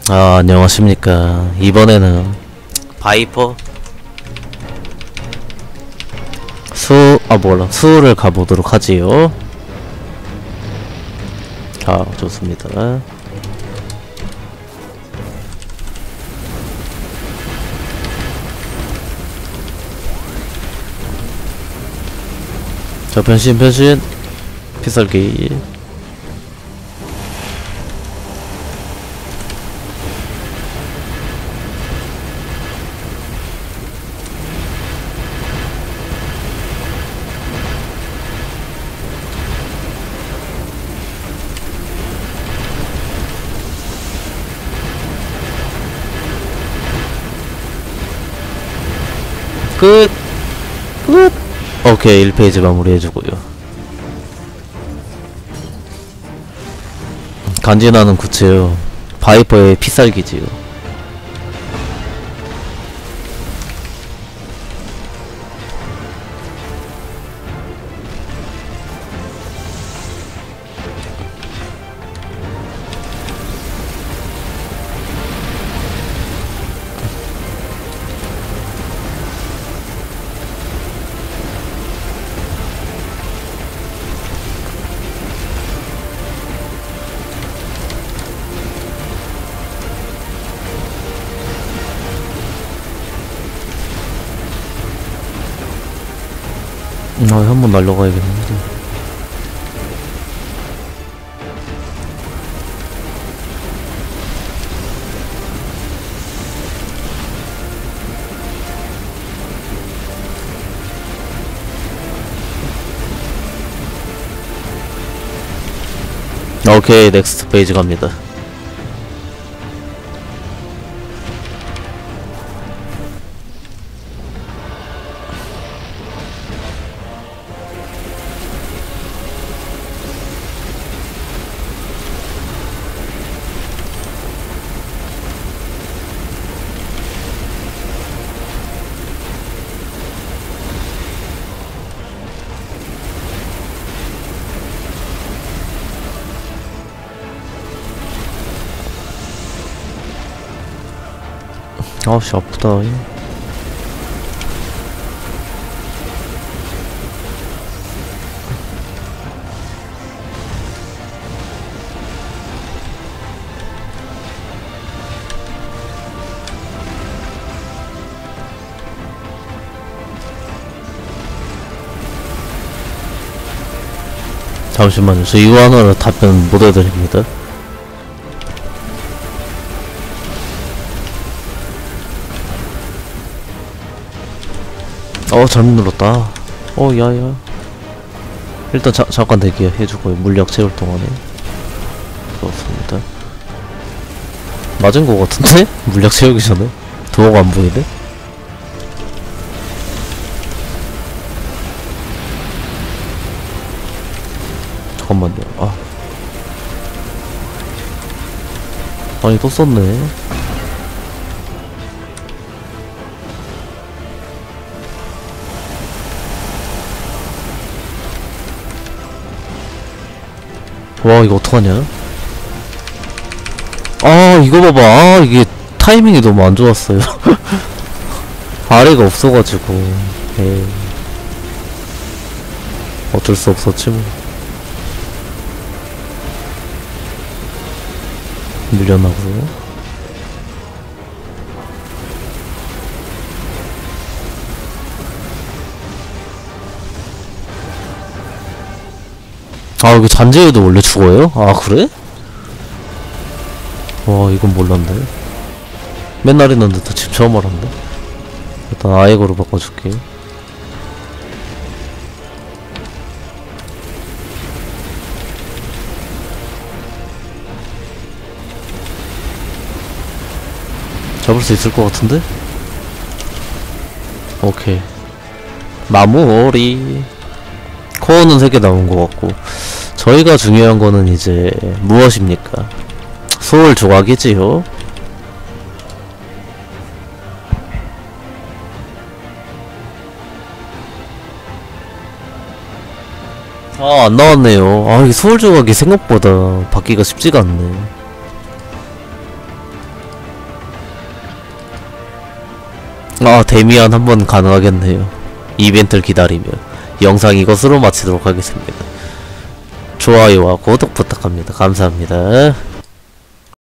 아, 안녕하십니까. 이번에는 바이퍼 수를 가보도록 하지요. 자, 좋습니다. 자, 변신 피살기. 끝! 오케이, 1페이지 마무리해주고요. 간지나는 구체요. 바이퍼의 피살기지요. 한번 날려가야겠는데. 오케이, 넥스트 페이지 갑니다. 아우씨, 아프다. 잠시만요, 저 이거 하나로 답변 못 해드립니다. 잘못 눌렀다. 야야. 일단 잠깐 대기 해주고요. 물약 채울 동안에. 그렇습니다. 맞은 거 같은데? 물약 채우기 전에? 도어가 안 보이네? 잠깐만요. 아니, 또 썼네. 와, 이거 어떡하냐? 이거 봐봐. 이게 타이밍이 너무 안 좋았어요. 아래가 없어가지고. 에이. 어쩔 수 없었지 뭐. 밀려나고. 이거 잔재에도 원래 죽어요? 그래? 와, 이건 몰랐네. 맨날 했는데도 지금 처음 알았네. 일단 아이거로 바꿔줄게. 잡을 수 있을 것 같은데? 오케이. 마무리. 코어는 3개 나온 것 같고, 저희가 중요한 거는 이제 무엇입니까? 소울 조각이지요. 안 나왔네요. 이게 소울 조각이 생각보다 받기가 쉽지가 않네. 아, 데미안 한번 가능하겠네요. 이벤트를 기다리며 영상 이것으로 마치도록 하겠습니다. 좋아요와 구독 부탁합니다. 감사합니다.